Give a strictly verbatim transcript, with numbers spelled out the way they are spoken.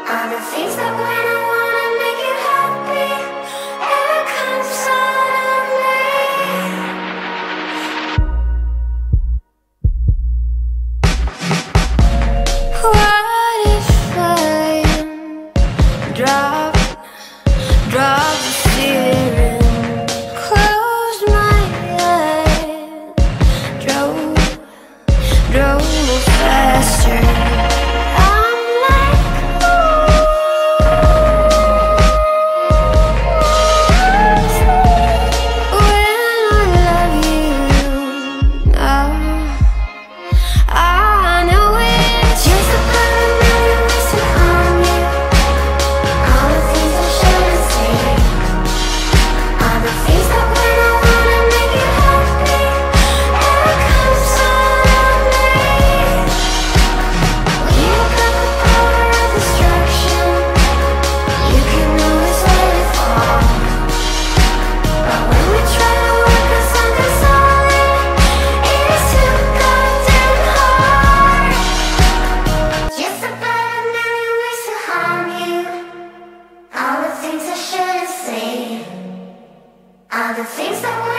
All the things that when I wanna make you happy, ever comes out of me. What if I drop, drop the fear and close my eyes, drove, drove faster. All the things that